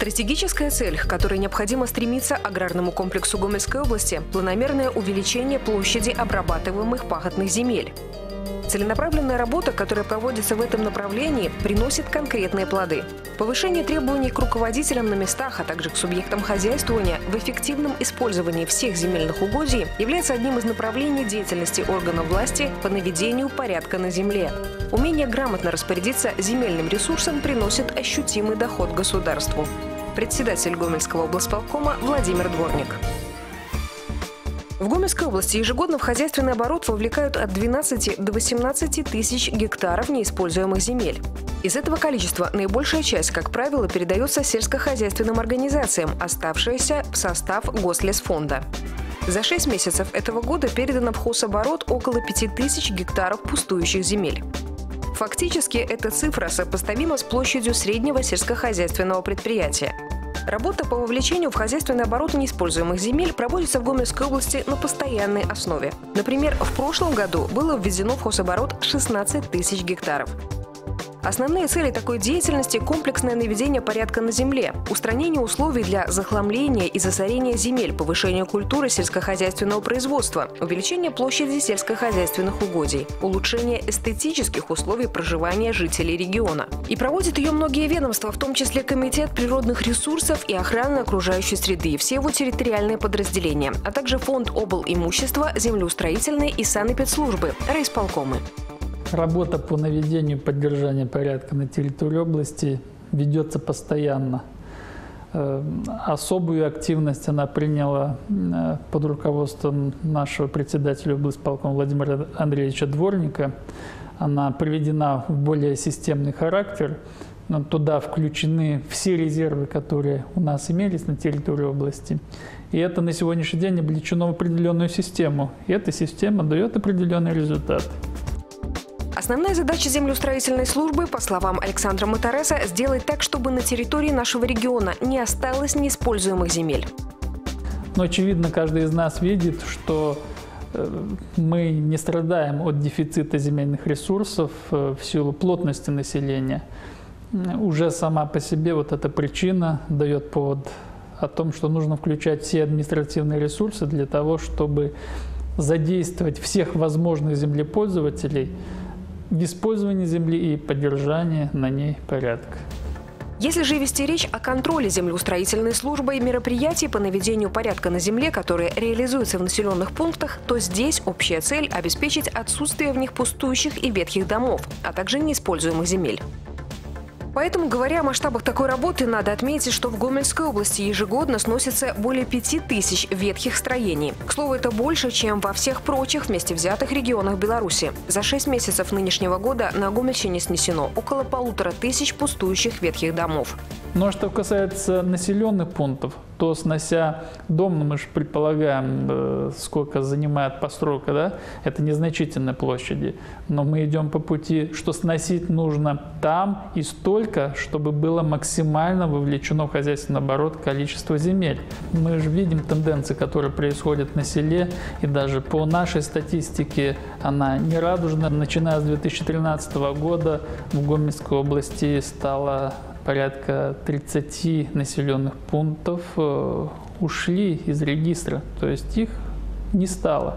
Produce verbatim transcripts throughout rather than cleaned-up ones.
Стратегическая цель, к которой необходимо стремиться аграрному комплексу Гомельской области – планомерное увеличение площади обрабатываемых пахотных земель. Целенаправленная работа, которая проводится в этом направлении, приносит конкретные плоды. Повышение требований к руководителям на местах, а также к субъектам хозяйствования в эффективном использовании всех земельных угодий является одним из направлений деятельности органов власти по наведению порядка на земле. Умение грамотно распорядиться земельным ресурсом приносит ощутимый доход государству. Председатель Гомельского облсполкома Владимир Дворник. В Гомельской области ежегодно в хозяйственный оборот вовлекают от двенадцати до восемнадцати тысяч гектаров неиспользуемых земель. Из этого количества наибольшая часть, как правило, передается сельскохозяйственным организациям, оставшаяся в состав Гослесфонда. За шесть месяцев этого года передано в хозоборот около пяти тысяч гектаров пустующих земель. Фактически эта цифра сопоставима с площадью среднего сельскохозяйственного предприятия. Работа по вовлечению в хозяйственный оборот неиспользуемых земель проводится в Гомельской области на постоянной основе. Например, в прошлом году было введено в хозоборот шестнадцать тысяч гектаров. Основные цели такой деятельности – комплексное наведение порядка на земле, устранение условий для захламления и засорения земель, повышение культуры сельскохозяйственного производства, увеличение площади сельскохозяйственных угодий, улучшение эстетических условий проживания жителей региона. И проводят ее многие ведомства, в том числе Комитет природных ресурсов и охраны окружающей среды и все его территориальные подразделения, а также Фонд облимущества, землеустроительные и санэпидслужбы, райисполкомы. Работа по наведению и поддержанию порядка на территории области ведется постоянно. Особую активность она приняла под руководством нашего председателя облсполкома Владимира Андреевича Дворника. Она приведена в более системный характер. Туда включены все резервы, которые у нас имелись на территории области. И это на сегодняшний день облечено в определенную систему. И эта система дает определенный результат. Основная задача землеустроительной службы, по словам Александра Матареса, сделать так, чтобы на территории нашего региона не осталось неиспользуемых земель. Но очевидно, каждый из нас видит, что мы не страдаем от дефицита земельных ресурсов в силу плотности населения. Уже сама по себе вот эта причина дает повод о том, что нужно включать все административные ресурсы для того, чтобы задействовать всех возможных землепользователей в использовании земли и поддержании на ней порядка. Если же вести речь о контроле землеустроительной службы и мероприятий по наведению порядка на земле, которые реализуются в населенных пунктах, то здесь общая цель – обеспечить отсутствие в них пустующих и ветхих домов, а также неиспользуемых земель. Поэтому, говоря о масштабах такой работы, надо отметить, что в Гомельской области ежегодно сносится более пяти тысяч ветхих строений. К слову, это больше, чем во всех прочих вместе взятых регионах Беларуси. За шесть месяцев нынешнего года на Гомельщине снесено около полутора тысяч пустующих ветхих домов. Ну а что касается населенных пунктов, то снося дом, ну, мы же предполагаем, сколько занимает постройка, да? Это незначительные площади. Но мы идем по пути, что сносить нужно там и столько, чтобы было максимально вовлечено в хозяйственный оборот количество земель. Мы же видим тенденции, которые происходят на селе, и даже по нашей статистике она нерадужна. Начиная с две тысячи тринадцатого года в Гомельской области стало порядка тридцати населенных пунктов э, ушли из регистра, то есть их не стало.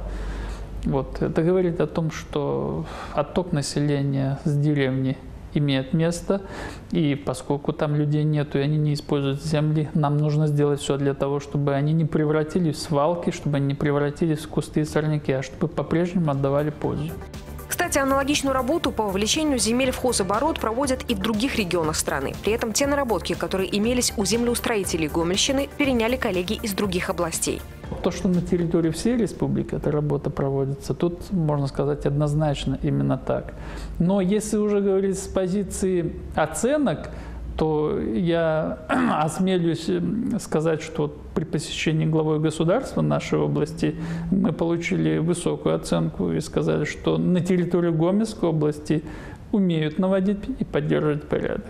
Вот. Это говорит о том, что отток населения с деревни имеет место, и поскольку там людей нету и они не используют земли, нам нужно сделать все для того, чтобы они не превратились в свалки, чтобы они не превратились в кусты и сорняки, а чтобы по-прежнему отдавали пользу. Кстати, аналогичную работу по вовлечению земель в хозоборот проводят и в других регионах страны. При этом те наработки, которые имелись у землеустроителей Гомельщины, переняли коллеги из других областей. То, что на территории всей республики эта работа проводится, тут можно сказать однозначно именно так. Но если уже говорить с позиции оценок, то я осмелюсь сказать, что при посещении главой государства нашей области мы получили высокую оценку и сказали, что на территории Гомельской области умеют наводить и поддерживать порядок.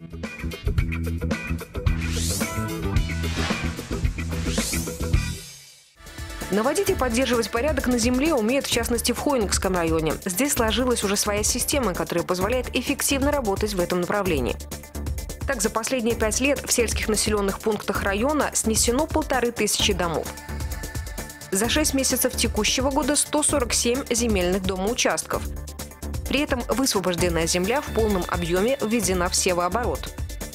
Наводить и поддерживать порядок на земле умеют, в частности, в Хойникском районе. Здесь сложилась уже своя система, которая позволяет эффективно работать в этом направлении. Так, за последние пять лет в сельских населенных пунктах района снесено полторы тысячи домов. За шесть месяцев текущего года сто сорок семь земельных домоучастков. При этом высвобожденная земля в полном объеме введена в севооборот.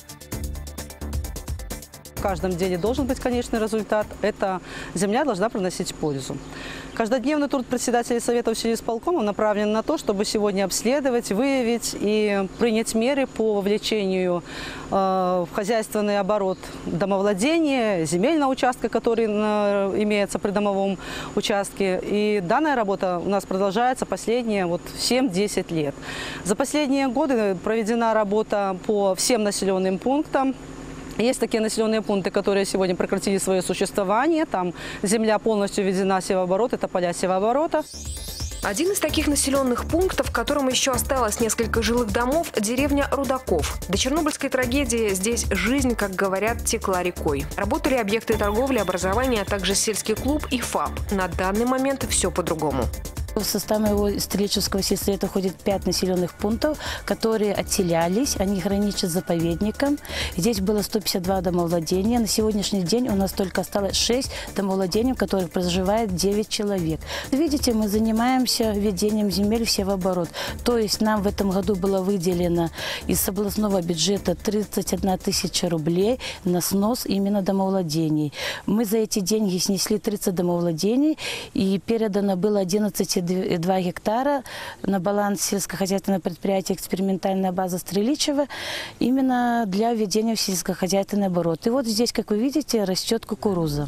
В каждом деле должен быть конечный результат. Эта земля должна приносить пользу. Каждодневный труд председателей Советов сельисполкома направлен на то, чтобы сегодня обследовать, выявить и принять меры по вовлечению э, в хозяйственный оборот домовладения, земельного участка, который на, имеется при домовом участке. И данная работа у нас продолжается последние вот, семь-десять лет. За последние годы проведена работа по всем населенным пунктам. Есть такие населенные пункты, которые сегодня прекратили свое существование. Там земля полностью введена в севооборот, это поля севооборота. Один из таких населенных пунктов, в котором еще осталось несколько жилых домов, деревня Рудаков. До чернобыльской трагедии здесь жизнь, как говорят, текла рекой. Работали объекты торговли, образования, а также сельский клуб и ФАП. На данный момент все по-другому. В состав моего исторического сельсовета входит пять населенных пунктов, которые отселялись, они граничат с заповедником. Здесь было сто пятьдесят два домовладения. На сегодняшний день у нас только осталось шесть домовладений, в которых проживает девять человек. Видите, мы занимаемся введением земель в севооборот. То есть нам в этом году было выделено из областного бюджета тридцать одна тысяча рублей на снос именно домовладений. Мы за эти деньги снесли тридцать домовладений и передано было одиннадцать два гектара на баланс сельскохозяйственного предприятия «Экспериментальная база Стреличева» именно для введения в сельскохозяйственный оборот. И вот здесь, как вы видите, растет кукуруза.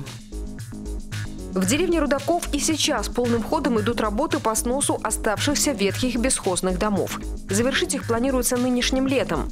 В деревне Рудаков и сейчас полным ходом идут работы по сносу оставшихся ветхих бесхозных домов. Завершить их планируется нынешним летом.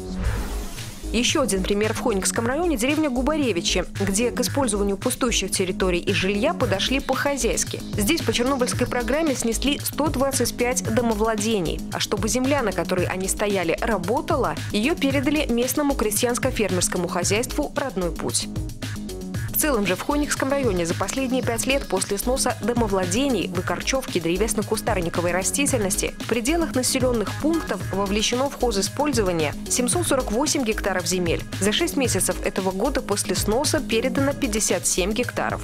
Еще один пример в Хойникском районе – деревня Губаревичи, где к использованию пустующих территорий и жилья подошли по-хозяйски. Здесь по чернобыльской программе снесли сто двадцать пять домовладений. А чтобы земля, на которой они стояли, работала, ее передали местному крестьянско-фермерскому хозяйству «Родной путь». В целом же в Хойникском районе за последние пять лет после сноса домовладений, выкорчевки древесно-кустарниковой растительности в пределах населенных пунктов вовлечено в хозиспользование семьсот сорок восемь гектаров земель. За шесть месяцев этого года после сноса передано пятьдесят семь гектаров.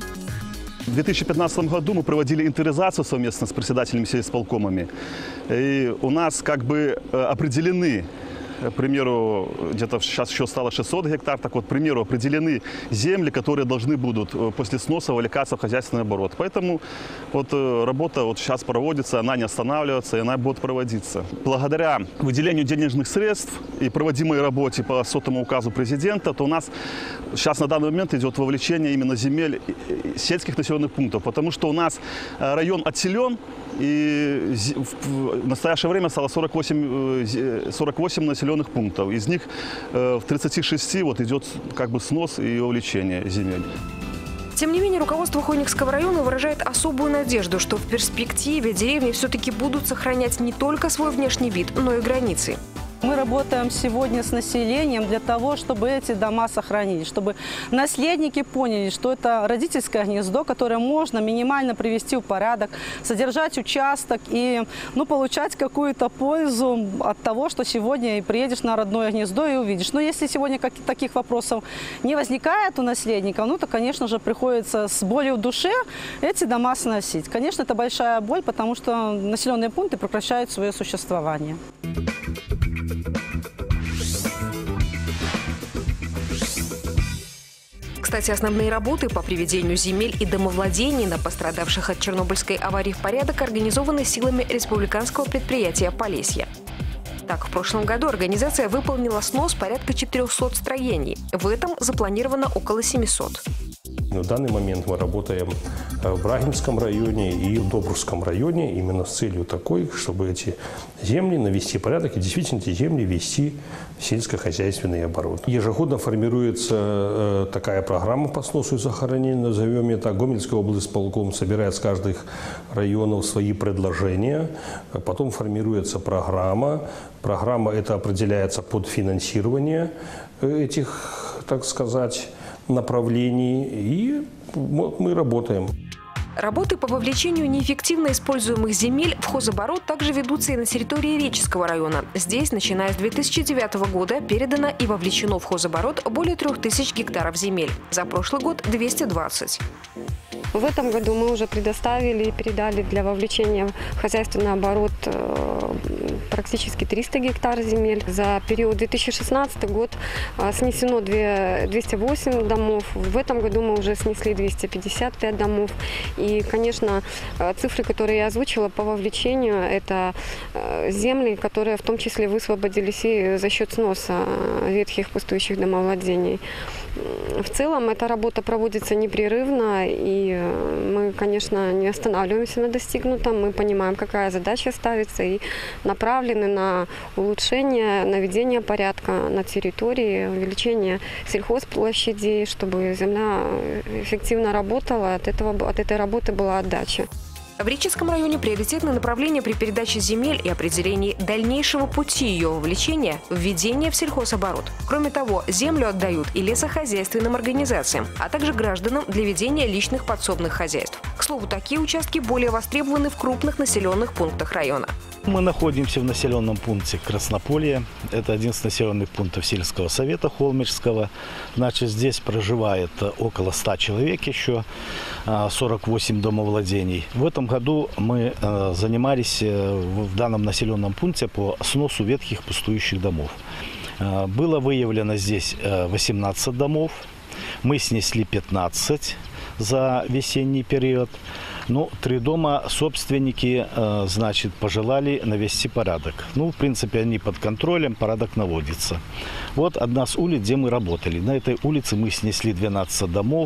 В две тысячи пятнадцатом году мы проводили инвентаризацию совместно с председателями сельисполкомами. И у нас как бы определены, к примеру, где-то сейчас еще стало шестьсот гектар, так вот, к примеру, определены земли, которые должны будут после сноса вовлекаться в хозяйственный оборот. Поэтому вот работа вот сейчас проводится, она не останавливается, и она будет проводиться. Благодаря выделению денежных средств и проводимой работе по сотому указу президента, то у нас сейчас на данный момент идет вовлечение именно земель сельских населенных пунктов, потому что у нас район отселен, и в настоящее время стало сорок восемь, сорок восемь населенных пунктов. Из них в тридцати шести вот идет как бы снос и вовлечение земель. Тем не менее, руководство Хойникского района выражает особую надежду, что в перспективе деревни все-таки будут сохранять не только свой внешний вид, но и границы. Мы работаем сегодня с населением для того, чтобы эти дома сохранить, чтобы наследники поняли, что это родительское гнездо, которое можно минимально привести в порядок, содержать участок и ну, получать какую-то пользу от того, что сегодня приедешь на родное гнездо и увидишь. Но если сегодня таких вопросов не возникает у наследников, ну, то, конечно же, приходится с болью в душе эти дома сносить. Конечно, это большая боль, потому что населенные пункты прекращают свое существование. Кстати, основные работы по приведению земель и домовладений на пострадавших от Чернобыльской аварии в порядок организованы силами республиканского предприятия «Полесье». Так, в прошлом году организация выполнила снос порядка четырёхсот строений. В этом запланировано около семисот. В данный момент мы работаем в Брагинском районе и в Добрусском районе именно с целью такой, чтобы эти земли навести порядок и действительно эти земли ввести в сельскохозяйственный оборот. Ежегодно формируется такая программа по сносу и захоронению, назовем ее так. Гомельская облисполком собирает с каждых районов свои предложения, потом формируется программа. Программа эта определяется под финансирование этих, так сказать, направлений, и мы работаем. Работы по вовлечению неэффективно используемых земель в хозоборот также ведутся и на территории Реческого района. Здесь, начиная с две тысячи девятого года, передано и вовлечено в хозоборот более трех тысяч гектаров земель. За прошлый год – двести двадцать. В этом году мы уже предоставили и передали для вовлечения в хозяйственный оборот практически триста гектар земель. За период две тысячи шестнадцатый год снесено двести восемь домов. В этом году мы уже снесли двести пятьдесят пять домов. И, конечно, цифры, которые я озвучила по вовлечению, это земли, которые в том числе высвободились и за счет сноса ветхих пустующих домовладений. В целом эта работа проводится непрерывно, и мы, конечно, не останавливаемся на достигнутом. Мы понимаем, какая задача ставится, и направлены на улучшение, наведение порядка на территории, увеличение сельхозплощадей, чтобы земля эффективно работала, от этого, от этой работы была отдача. В Реческом районе приоритетное направление при передаче земель и определении дальнейшего пути ее вовлечения – введение в сельхозоборот. Кроме того, землю отдают и лесохозяйственным организациям, а также гражданам для ведения личных подсобных хозяйств. К слову, такие участки более востребованы в крупных населенных пунктах района. Мы находимся в населенном пункте Краснополье. Это один из населенных пунктов сельского совета Холмичского. Значит, здесь проживает около ста человек еще, сорок восемь домовладений. В этом году мы занимались в данном населенном пункте по сносу ветхих пустующих домов. Было выявлено здесь восемнадцать домов. Мы снесли пятнадцать за весенний период. Ну, три дома собственники, значит, пожелали навести порядок. Ну, в принципе, они под контролем, порядок наводится. Вот одна из улиц, где мы работали. На этой улице мы снесли двенадцать домов.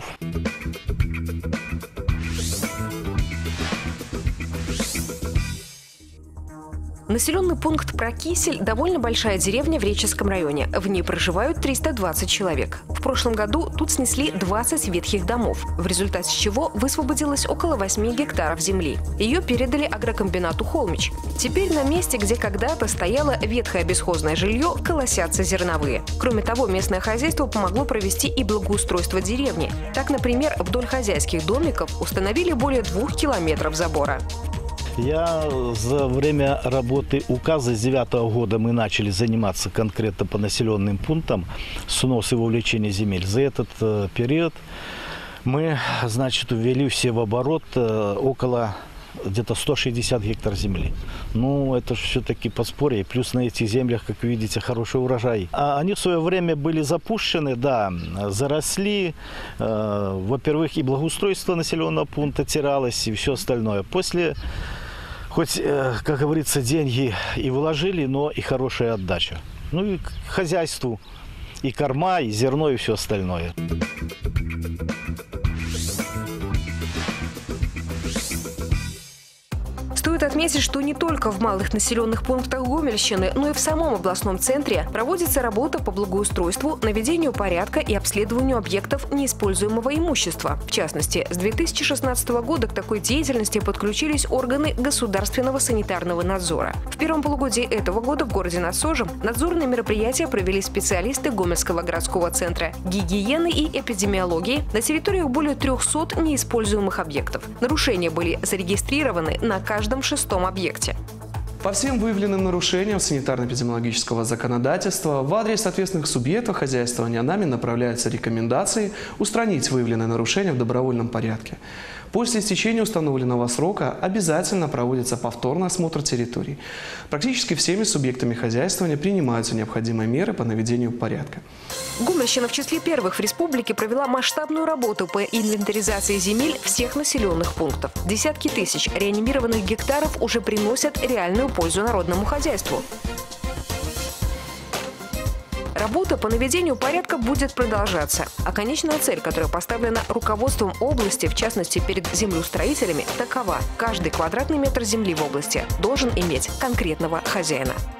Населенный пункт Прокисель – довольно большая деревня в Реческом районе. В ней проживают триста двадцать человек. В прошлом году тут снесли двадцать ветхих домов, в результате чего высвободилось около восьми гектаров земли. Ее передали агрокомбинату «Холмич». Теперь на месте, где когда-то стояло ветхое бесхозное жилье, колосятся зерновые. Кроме того, местное хозяйство помогло провести и благоустройство деревни. Так, например, вдоль хозяйских домиков установили более двух километров забора. Я за время работы указа с девятого года мы начали заниматься конкретно по населенным пунктам снос и вовлечение земель. За этот э, период мы, значит, ввели все в оборот э, около где-то ста шестидесяти гектар земли. Ну, это же все-таки подспорье. Плюс на этих землях, как вы видите, хороший урожай. А они в свое время были запущены, да, заросли. Э, во-первых, и благоустройство населенного пункта терялось, и все остальное. После... Хоть, как говорится, деньги и вложили, но и хорошая отдача. Ну и к хозяйству, и корма, и зерно, и все остальное. Стоит отметить, что не только в малых населенных пунктах Гомельщины, но и в самом областном центре проводится работа по благоустройству, наведению порядка и обследованию объектов неиспользуемого имущества. В частности, с две тысячи шестнадцатого года к такой деятельности подключились органы государственного санитарного надзора. В первом полугодии этого года в городе над Сожем надзорные мероприятия провели специалисты Гомельского городского центра гигиены и эпидемиологии на территориях более трёхсот неиспользуемых объектов. Нарушения были зарегистрированы на каждом шестом объекте. По всем выявленным нарушениям санитарно-эпидемиологического законодательства в адрес ответственных субъектов хозяйствования нами направляются рекомендации устранить выявленные нарушения в добровольном порядке. После истечения установленного срока обязательно проводится повторный осмотр территорий. Практически всеми субъектами хозяйствования принимаются необходимые меры по наведению порядка. Гомельщина в числе первых в республике провела масштабную работу по инвентаризации земель всех населенных пунктов. Десятки тысяч реанимированных гектаров уже приносят реальную пользу народному хозяйству. Работа по наведению порядка будет продолжаться, а конечная цель, которая поставлена руководством области, в частности перед землеустроителями, такова: каждый квадратный метр земли в области должен иметь конкретного хозяина.